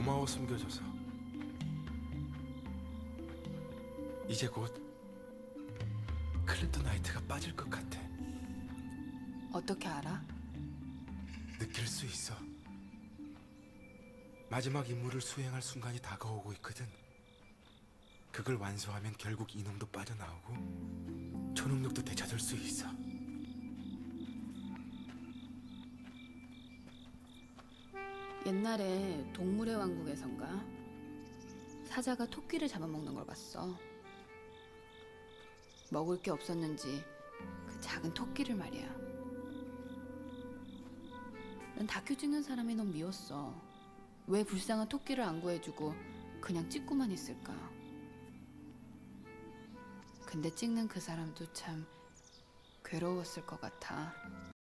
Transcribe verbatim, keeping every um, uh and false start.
고마워 숨겨줘서. 이제 곧 클립토나이트가 빠질 것 같아. 어떻게 알아? 느낄 수 있어. 마지막 임무를 수행할 순간이 다가오고 있거든. 그걸 완수하면 결국 이놈도 빠져나오고 초능력도 되찾을 수 있어. 옛날에 동물의 왕국에선가 사자가 토끼를 잡아먹는 걸 봤어. 먹을 게 없었는지 그 작은 토끼를 말이야. 난 다큐 찍는 사람이 너무 미웠어. 왜 불쌍한 토끼를 안 구해주고 그냥 찍고만 있을까? 근데 찍는 그 사람도 참 괴로웠을 것 같아.